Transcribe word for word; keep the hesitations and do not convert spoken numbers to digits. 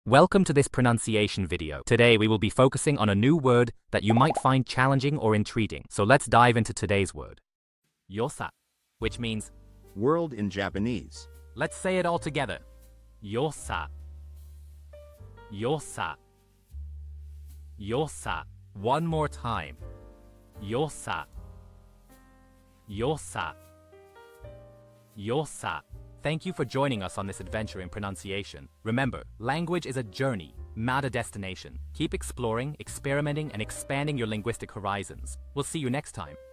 Welcome to this pronunciation video. Today we will be focusing on a new word that you might find challenging or intriguing. So let's dive into today's word. Yosa, which means world in Japanese. Let's say it all together. Yosa. Yosa. Yosa. One more time. Yosa. Yosa. Yosa. Thank you for joining us on this adventure in pronunciation. Remember, language is a journey, not a destination. Keep exploring, experimenting, and expanding your linguistic horizons. We'll see you next time.